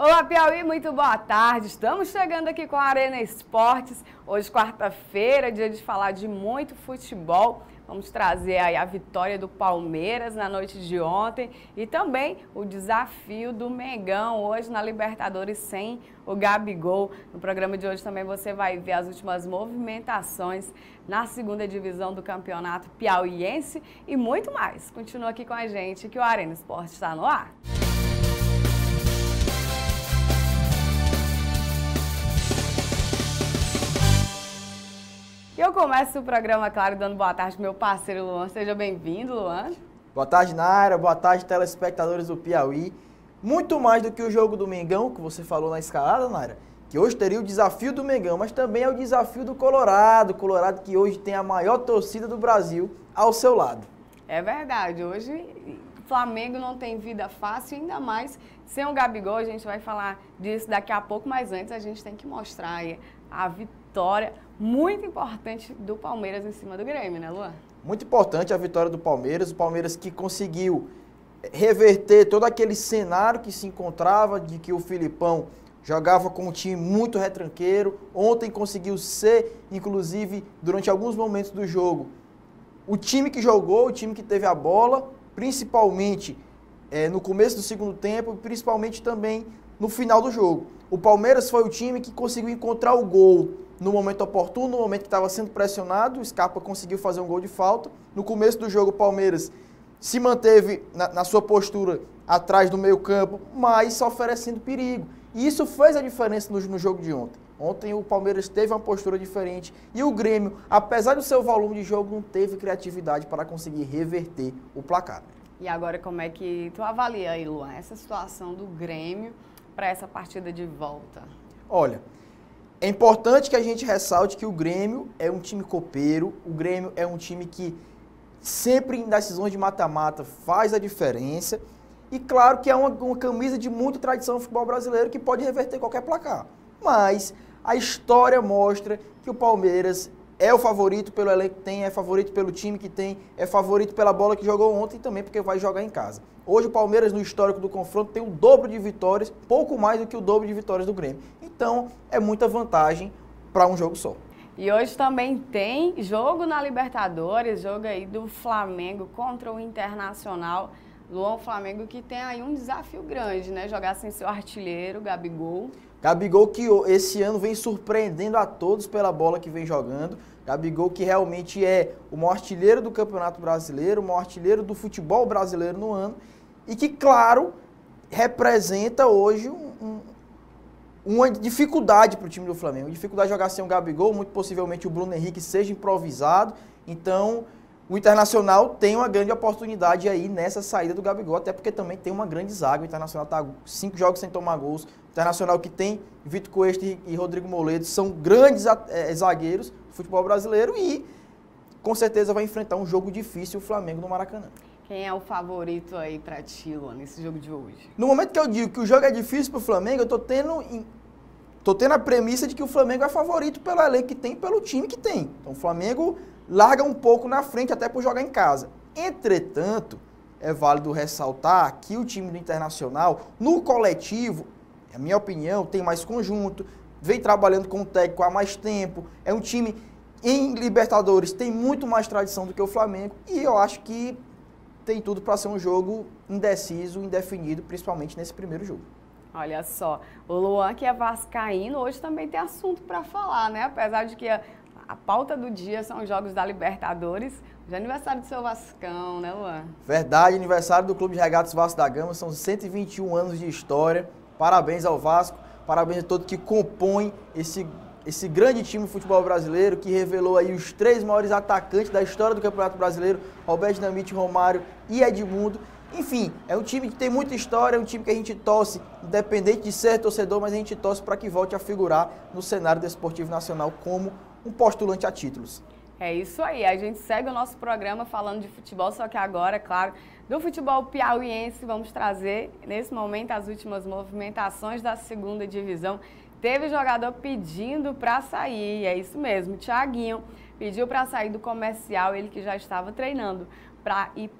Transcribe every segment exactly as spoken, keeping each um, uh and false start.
Olá, Piauí, muito boa tarde. Estamos chegando aqui com a Arena Esportes. Hoje, quarta-feira, dia de falar de muito futebol. Vamos trazer aí a vitória do Palmeiras na noite de ontem e também o desafio do Mengão hoje na Libertadores sem o Gabigol. No programa de hoje também você vai ver as últimas movimentações na segunda divisão do campeonato piauiense e muito mais. Continua aqui com a gente que o Arena Esportes está no ar. Eu começo o programa, claro, dando boa tarde pro meu parceiro Luan. Seja bem-vindo, Luan. Boa tarde, Nara. Boa tarde, telespectadores do Piauí. Muito mais do que o jogo do Mengão, que você falou na escalada, Nara, que hoje teria o desafio do Mengão, mas também é o desafio do Colorado. Colorado que hoje tem a maior torcida do Brasil ao seu lado. É verdade. Hoje o Flamengo não tem vida fácil, ainda mais sem o Gabigol. A gente vai falar disso daqui a pouco, mas antes a gente tem que mostrar aí a vitória muito importante do Palmeiras em cima do Grêmio, né, Luan? Muito importante a vitória do Palmeiras, o Palmeiras que conseguiu reverter todo aquele cenário que se encontrava, de que o Filipão jogava com um time muito retranqueiro. Ontem conseguiu ser, inclusive, durante alguns momentos do jogo, o time que jogou, o time que teve a bola, principalmente é, no começo do segundo tempo, principalmente também no final do jogo. O Palmeiras foi o time que conseguiu encontrar o gol no momento oportuno, no momento que estava sendo pressionado. O Scarpa conseguiu fazer um gol de falta. No começo do jogo, o Palmeiras se manteve na, na sua postura atrás do meio campo, mas oferecendo perigo. E isso fez a diferença no, no jogo de ontem. Ontem o Palmeiras teve uma postura diferente e o Grêmio, apesar do seu volume de jogo, não teve criatividade para conseguir reverter o placar. E agora como é que tu avalia aí, Luan, essa situação do Grêmio para essa partida de volta? Olha, é importante que a gente ressalte que o Grêmio é um time copeiro, o Grêmio é um time que sempre em decisões de mata-mata faz a diferença e claro que é uma, uma camisa de muita tradição no futebol brasileiro que pode reverter qualquer placar. Mas a história mostra que o Palmeiras é o favorito pelo elenco que tem, é favorito pelo time que tem, é favorito pela bola que jogou ontem e também porque vai jogar em casa. Hoje o Palmeiras, no histórico do confronto, tem o dobro de vitórias, pouco mais do que o dobro de vitórias do Grêmio. Então, é muita vantagem para um jogo só. E hoje também tem jogo na Libertadores, jogo aí do Flamengo contra o Internacional. Luan, o Flamengo que tem aí um desafio grande, né? Jogar sem seu artilheiro, Gabigol. Gabigol que esse ano vem surpreendendo a todos pela bola que vem jogando. Gabigol que realmente é o maior artilheiro do Campeonato Brasileiro, o maior artilheiro do futebol brasileiro no ano. E que, claro, representa hoje um, um, uma dificuldade para o time do Flamengo. Dificuldade de jogar sem o Gabigol, muito possivelmente o Bruno Henrique seja improvisado. Então, o Internacional tem uma grande oportunidade aí nessa saída do Gabigol, até porque também tem uma grande zaga. O Internacional está cinco jogos sem tomar gols. O Internacional que tem Vitor Cuesta e Rodrigo Moledo são grandes é, zagueiros do futebol brasileiro e com certeza vai enfrentar um jogo difícil o Flamengo no Maracanã. Quem é o favorito aí para ti, Luan, nesse jogo de hoje? No momento que eu digo que o jogo é difícil para o Flamengo, eu tô tendo, tô tendo a premissa de que o Flamengo é favorito pelo elenco que tem, pelo time que tem. Então o Flamengo larga um pouco na frente até por jogar em casa. Entretanto, é válido ressaltar que o time do Internacional, no coletivo, na minha opinião, tem mais conjunto, vem trabalhando com o técnico há mais tempo, é um time em Libertadores, tem muito mais tradição do que o Flamengo e eu acho que tem tudo para ser um jogo indeciso, indefinido, principalmente nesse primeiro jogo. Olha só, o Luan que é vascaíno, hoje também tem assunto para falar, né? Apesar de que a, a pauta do dia são os jogos da Libertadores, hoje é aniversário do seu Vascão, né, Luan? Verdade, aniversário do Clube de Regatas Vasco da Gama, são cento e vinte e um anos de história, parabéns ao Vasco, parabéns a todos que compõem esse Esse grande time do futebol brasileiro que revelou aí os três maiores atacantes da história do Campeonato Brasileiro, Roberto Dinamite, Romário e Edmundo. Enfim, é um time que tem muita história, é um time que a gente torce, independente de ser torcedor, mas a gente torce para que volte a figurar no cenário desportivo nacional como um postulante a títulos. É isso aí, a gente segue o nosso programa falando de futebol, só que agora, claro, do futebol piauiense, vamos trazer nesse momento as últimas movimentações da segunda divisão. Teve jogador pedindo para sair, é isso mesmo, o Thiaguinho pediu para sair do Comercial, ele que já estava treinando, para ir para o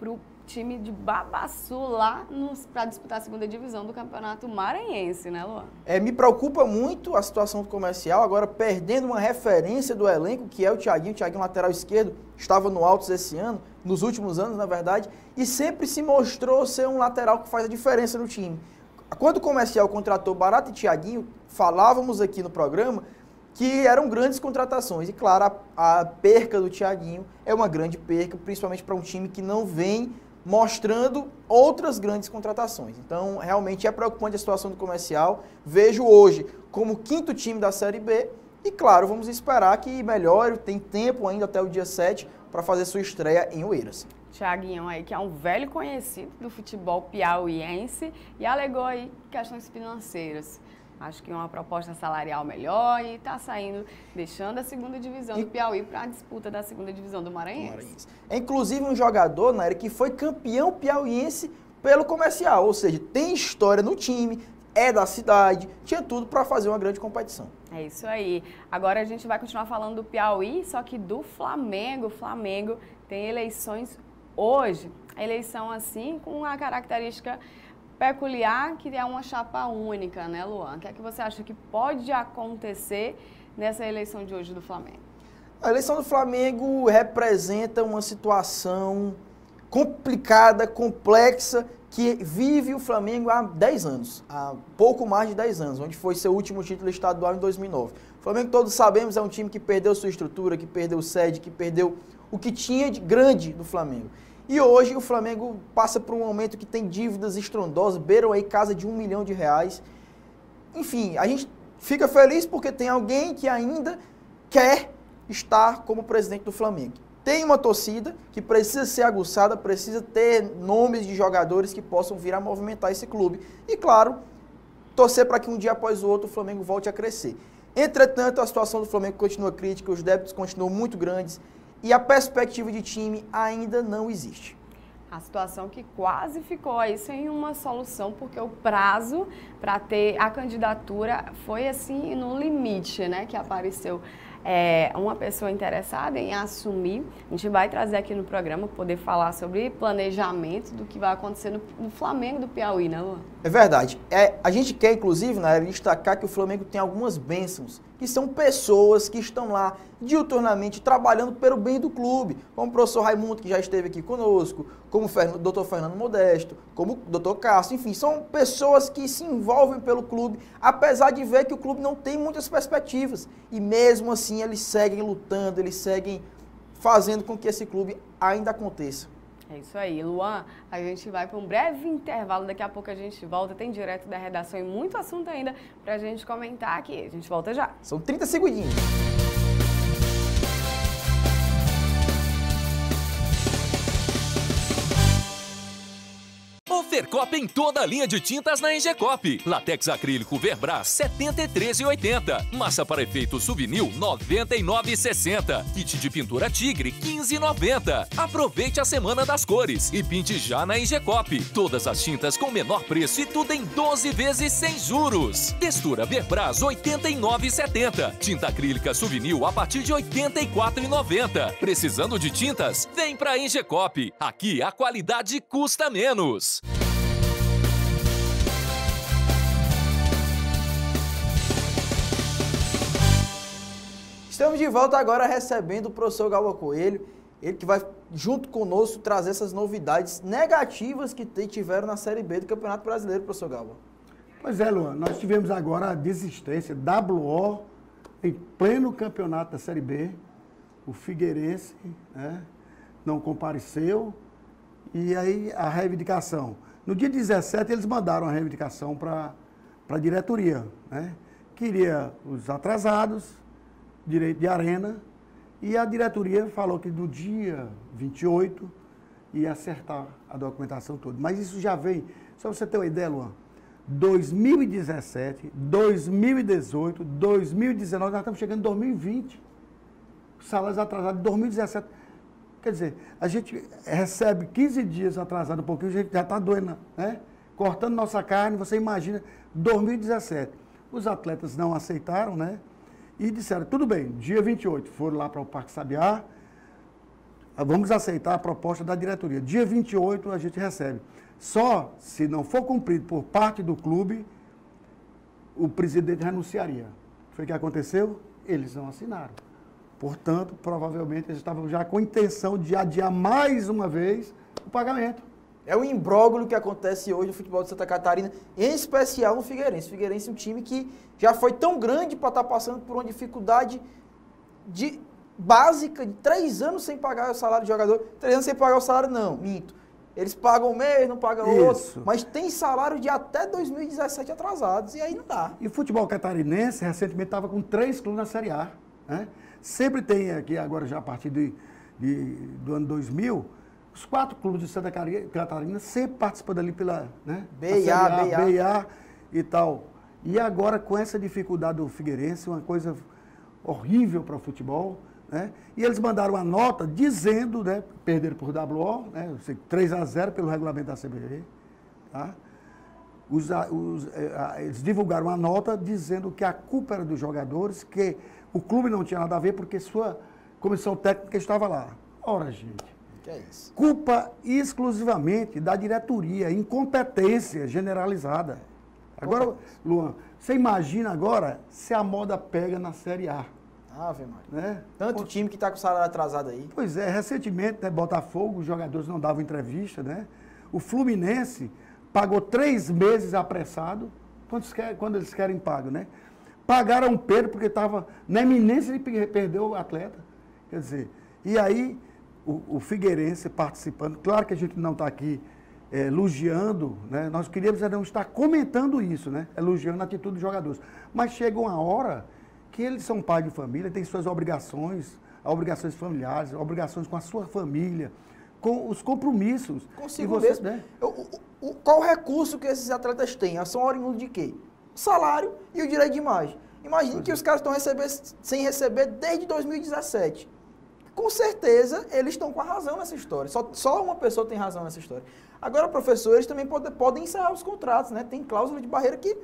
time de Babaçu lá para disputar a segunda divisão do Campeonato Maranhense, né, Luan? É, me preocupa muito a situação do Comercial, agora perdendo uma referência do elenco, que é o Thiaguinho. O Thiaguinho, lateral esquerdo, estava no Altos esse ano, nos últimos anos, na verdade, e sempre se mostrou ser um lateral que faz a diferença no time. Quando o Comercial contratou Barata e Thiaguinho, falávamos aqui no programa que eram grandes contratações. E, claro, a, a perca do Thiaguinho é uma grande perca, principalmente para um time que não vem mostrando outras grandes contratações. Então, realmente é preocupante a situação do Comercial. Vejo hoje como quinto time da Série B e, claro, vamos esperar que melhore. Tem tempo ainda até o dia sete para fazer sua estreia em Oeiras. Thiaguinho aí, que é um velho conhecido do futebol piauiense e alegou aí questões financeiras. Acho que uma proposta salarial melhor e está saindo, deixando a segunda divisão do Piauí para a disputa da segunda divisão do Maranhense. Maranhense. É inclusive um jogador, Naira, que foi campeão piauiense pelo Comercial, ou seja, tem história no time, é da cidade, tinha tudo para fazer uma grande competição. É isso aí. Agora a gente vai continuar falando do Piauí, só que do Flamengo. O Flamengo tem eleições hoje. A eleição assim com a característica peculiar, que é uma chapa única, né, Luan? O que é que você acha que pode acontecer nessa eleição de hoje do Flamengo? A eleição do Flamengo representa uma situação complicada, complexa, que vive o Flamengo há dez anos, há pouco mais de dez anos, onde foi seu último título estadual em dois mil e nove. O Flamengo, todos sabemos, é um time que perdeu sua estrutura, que perdeu sede, que perdeu o que tinha de grande do Flamengo. E hoje o Flamengo passa por um momento que tem dívidas estrondosas, beiram aí casa de um milhão de reais. Enfim, a gente fica feliz porque tem alguém que ainda quer estar como presidente do Flamengo. Tem uma torcida que precisa ser aguçada, precisa ter nomes de jogadores que possam vir a movimentar esse clube. E, claro, torcer para que um dia após o outro o Flamengo volte a crescer. Entretanto, a situação do Flamengo continua crítica, os débitos continuam muito grandes. E a perspectiva de time ainda não existe. A situação que quase ficou aí sem uma solução, porque o prazo para ter a candidatura foi assim no limite, né? Que apareceu é, uma pessoa interessada em assumir. A gente vai trazer aqui no programa, poder falar sobre planejamento do que vai acontecer no, no Flamengo do Piauí, né, Luan? É verdade. É, a gente quer, inclusive, né, destacar que o Flamengo tem algumas bênçãos, que são pessoas que estão lá diuturnamente trabalhando pelo bem do clube, como o professor Raimundo, que já esteve aqui conosco, como o doutor Fernando Modesto, como o doutor Castro, enfim, são pessoas que se envolvem pelo clube, apesar de ver que o clube não tem muitas perspectivas, e mesmo assim eles seguem lutando, eles seguem fazendo com que esse clube ainda aconteça. É isso aí, Luan, a gente vai para um breve intervalo, daqui a pouco a gente volta, tem direto da redação e muito assunto ainda para a gente comentar aqui, a gente volta já. São trinta segundinhos. Fercop em toda a linha de tintas na Engecop. Latex acrílico Verbras setenta e três reais e oitenta centavos. Massa para efeito Souvenir noventa e nove reais e sessenta centavos. Kit de pintura Tigre quinze reais e noventa centavos. Aproveite a semana das cores e pinte já na Engecop. Todas as tintas com menor preço e tudo em doze vezes sem juros. Textura Verbras oitenta e nove reais e setenta centavos. Tinta acrílica Souvenir a partir de oitenta e quatro reais e noventa centavos. Precisando de tintas? Vem pra Engecop. Aqui a qualidade custa menos. Estamos de volta agora recebendo o professor Galba Coelho, ele que vai, junto conosco, trazer essas novidades negativas que tiveram na Série B do Campeonato Brasileiro, professor Galba. Pois é, Luan, nós tivemos agora a desistência, W O, em pleno campeonato da Série B, o Figueirense, né, não compareceu, e aí a reivindicação. No dia dezessete, eles mandaram a reivindicação para a diretoria, né, queria os atrasados, direito de arena, e a diretoria falou que no dia vinte e oito ia acertar a documentação toda. Mas isso já vem, só para você ter uma ideia, Luan, dois mil e dezessete, dois mil e dezoito, dois mil e dezenove, nós estamos chegando em dois mil e vinte, salários atrasados de dois mil e dezessete. Quer dizer, a gente recebe quinze dias atrasado um pouquinho, a gente já está doendo, né? Cortando nossa carne, você imagina, dois mil e dezessete. Os atletas não aceitaram, né? E disseram, tudo bem, dia vinte e oito, foram lá para o Parque Sabiá, vamos aceitar a proposta da diretoria. Dia vinte e oito a gente recebe. Só se não for cumprido por parte do clube, o presidente renunciaria. Foi o que aconteceu? Eles não assinaram. Portanto, provavelmente eles estavam já com a intenção de adiar mais uma vez o pagamento. É o imbróglio que acontece hoje no futebol de Santa Catarina, em especial no Figueirense. O Figueirense é um time que já foi tão grande para estar passando por uma dificuldade de, básica de três anos sem pagar o salário do jogador. Três anos sem pagar o salário, não, minto. Eles pagam um mês, não pagam outro, mas tem salário de até dois mil e dezessete atrasados, e aí não dá. E o futebol catarinense, recentemente, estava com três clubes na Série A. Né? Sempre tem aqui, agora já a partir de, de, do ano dois mil, os quatro clubes de Santa Catarina sempre participando ali pela né, B I A, B I A e tal. E agora, com essa dificuldade do Figueirense, uma coisa horrível para o futebol, né? E eles mandaram uma nota dizendo, né, perderam por W O, né, três a zero pelo regulamento da C B V. Tá? Os, os, eles divulgaram uma nota dizendo que a culpa era dos jogadores, que o clube não tinha nada a ver porque sua comissão técnica estava lá. Ora, gente, que é isso? Culpa exclusivamente da diretoria, incompetência generalizada. Agora, Luan, você imagina agora se a moda pega na Série A. Ave Maria. Né? Tanto time que está com o salário atrasado aí. Pois é, recentemente, né, Botafogo, os jogadores não davam entrevista, né? O Fluminense pagou três meses apressado, quando eles querem, quando eles querem pago, né? Pagaram o Pedro porque estava na iminência de perder o atleta. Quer dizer, e aí o, o Figueirense participando, claro que a gente não está aqui é, elogiando, né? Nós queríamos não estar comentando isso, né? Elogiando a atitude dos jogadores. Mas chega uma hora que eles são pais de família, têm suas obrigações, obrigações familiares, obrigações com a sua família, com os compromissos. Consigo você, mesmo. Né? O, o, o, qual o recurso que esses atletas têm? São oriundos de quê? Salário e o direito de imagem. Imagine que os caras estão recebendo, sem receber desde dois mil e dezessete. Com certeza, eles estão com a razão nessa história. Só, só uma pessoa tem razão nessa história. Agora, professor, eles também pode, podem encerrar os contratos, né? Tem cláusula de barreira que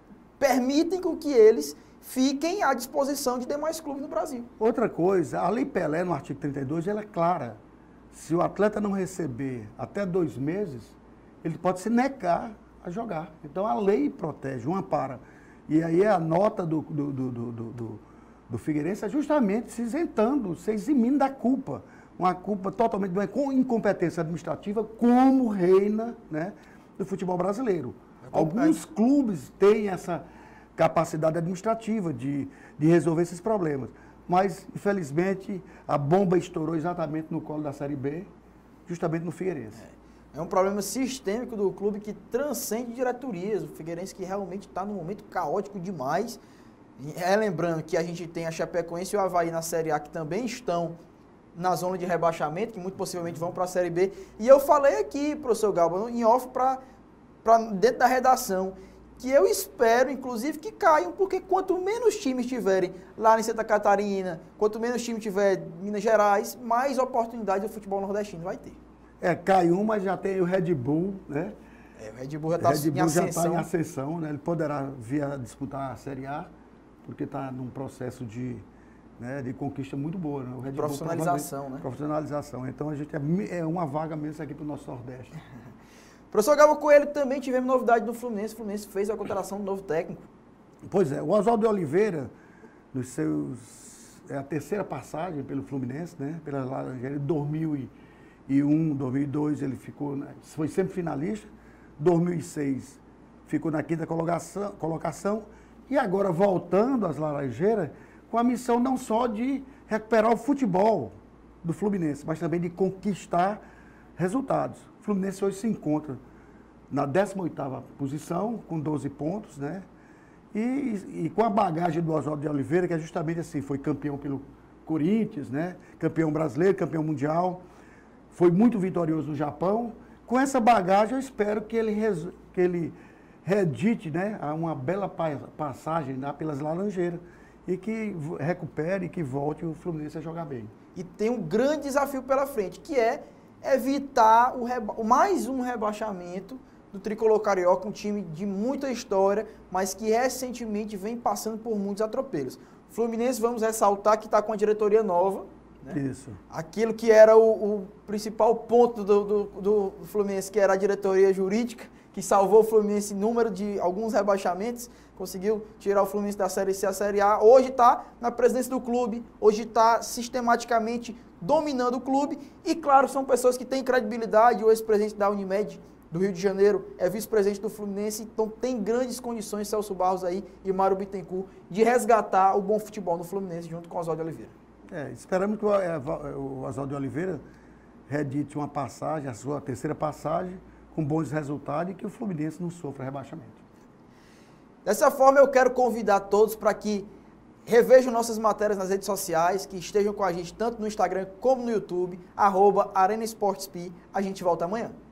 permitem com que eles fiquem à disposição de demais clubes no Brasil. Outra coisa, a Lei Pelé, no artigo trinta e dois, ela é clara. Se o atleta não receber até dois meses, ele pode se negar a jogar. Então, a lei protege, um ampara. E aí a nota do, do, do, do, do, do Figueirense é justamente se isentando, se eximindo da culpa. Uma culpa totalmente de uma incompetência administrativa, como reina, né, do futebol brasileiro. Alguns clubes têm essa capacidade administrativa de, de resolver esses problemas. Mas, infelizmente, a bomba estourou exatamente no colo da Série B, justamente no Figueirense. É um problema sistêmico do clube que transcende diretorias. O Figueirense que realmente está num momento caótico demais. É, lembrando que a gente tem a Chapecoense e o Avaí na Série A que também estão na zona de rebaixamento, que muito possivelmente vão para a Série B. E eu falei aqui, professor Galba, em off, para dentro da redação, que eu espero, inclusive, que caiam, porque quanto menos times tiverem lá em Santa Catarina, quanto menos time tiver em Minas Gerais, mais oportunidade do futebol nordestino vai ter. É, cai um, mas já tem o Red Bull, né? É, o Red Bull já está em ascensão. já está em ascensão, né? Ele poderá vir a disputar a Série A, porque está num processo de, né, de conquista muito boa. Né? O Red profissionalização, Bull, né? Profissionalização. Então, a gente é, é uma vaga mesmo aqui para o nosso Nordeste. Professor Galba Coelho, também tivemos novidade do Fluminense. O Fluminense fez a contratação do novo técnico. Pois é, o Oswaldo de Oliveira, nos seus, é a terceira passagem pelo Fluminense, né? Pela Laranjeira, em dois mil e um, dois mil e dois ele ficou, né, foi sempre finalista, dois mil e seis ficou na quinta colocação, colocação e agora voltando às Laranjeiras com a missão não só de recuperar o futebol do Fluminense, mas também de conquistar resultados. O Fluminense hoje se encontra na décima oitava posição, com doze pontos, né? E, e com a bagagem do Oswaldo de Oliveira, que é justamente assim, foi campeão pelo Corinthians, né? Campeão brasileiro, campeão mundial, foi muito vitorioso no Japão. Com essa bagagem, eu espero que ele, que ele redite, né, uma bela passagem lá pelas Laranjeiras e que recupere e que volte o Fluminense a jogar bem. E tem um grande desafio pela frente, que é evitar o reba- mais um rebaixamento do Tricolor Carioca, um time de muita história, mas que recentemente vem passando por muitos atropelos. Fluminense, vamos ressaltar que está com a diretoria nova, Né? Isso. Aquilo que era o, o principal ponto do, do, do Fluminense, que era a diretoria jurídica, que salvou o Fluminense em número de alguns rebaixamentos, conseguiu tirar o Fluminense da Série C à Série A, hoje está na presidência do clube, hoje está sistematicamente dominando o clube, e claro, são pessoas que têm credibilidade. O ex-presidente da Unimed do Rio de Janeiro é vice-presidente do Fluminense, então tem grandes condições, Celso Barros aí e Mário Bittencourt, de resgatar o bom futebol no Fluminense junto com o Oswaldo Oliveira. É, esperamos que o, é, o Oswaldo Oliveira redite uma passagem, a sua terceira passagem, com bons resultados, e que o Fluminense não sofra rebaixamento. Dessa forma, eu quero convidar todos para que revejam nossas matérias nas redes sociais, que estejam com a gente tanto no Instagram como no YouTube, arroba Arena Esportes P I. A gente volta amanhã.